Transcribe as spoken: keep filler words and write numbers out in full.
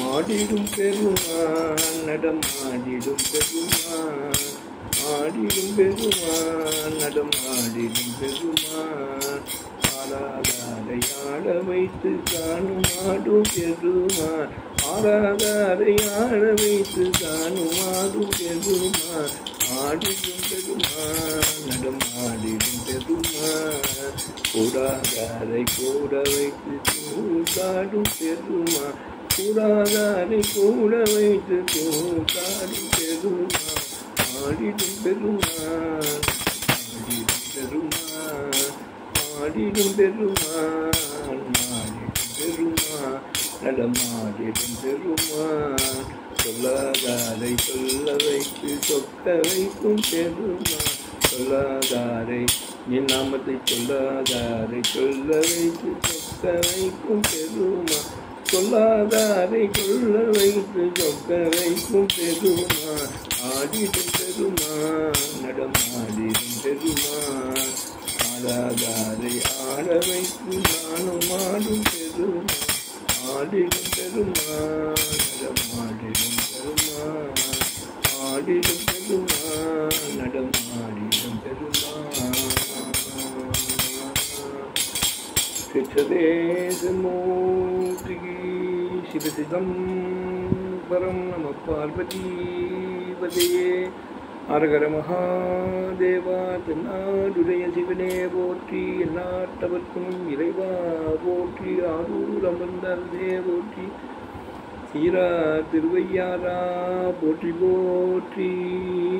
ஆடிடும் பெருமான் நடம் ஆடிடும் பெருமான் ஆடிடும் பெருமான் நடம் ஆடிடும் பெருமான் ஆராதாரை ஆட வைத்து காணும் ஆடும் பெருமான் ஆராதாரை ஆட வைத்து காணும் ஆடும் பெருமான் ஆடிடும் பெருமான் நடம் ஆடிடும் பெருமான் கூடாதாரை கூட வைத்து கூத்தாடும் பெருமான் கூடாதாரை கூட வைத்து கூத்தாடும் பெருமான் ஆடிடும் பெருமான் ஆடிடும் பெருமான் ஆடிடும் பெருமான் ஆடிடும் பெருமான் நடமாடிடும் பெருமான் சொல்லாதாரை சொல்ல வைத்து சொக்க வைக்கும் பெருமான் சொல்லாதாரை என் நாமத்தை சொல்லாதாரை சொல்ல வைத்து சொக்க வைக்கும் பெருமான் சொல்லாதாரை சொல்ல வைத்து சொக்க வைக்கும் பெருமான் ஆடிடும் பெருமான் நடமாடிடும் பெருமான் ஆடாதாரை ஆட வைத்து நானும் ஆடும் பெருமான் ஆடிடும் பெருமான் நடமாடிடும் பெருமான் ஆடிடும் பெருமான் நடமாடிடும் பெருமான் சிவதேசமூர்த்தி சிவசிதம்பரம் நம பார்வதி பதையே அரகர மகாதேவா தென்னாடுடைய சிவனே போற்றி எந்நாட்டவர்க்கும் இறைவா போற்றி ஆரூர் அமர்ந்தே போற்றி சீரா திருவையாரா போற்றி போற்றி.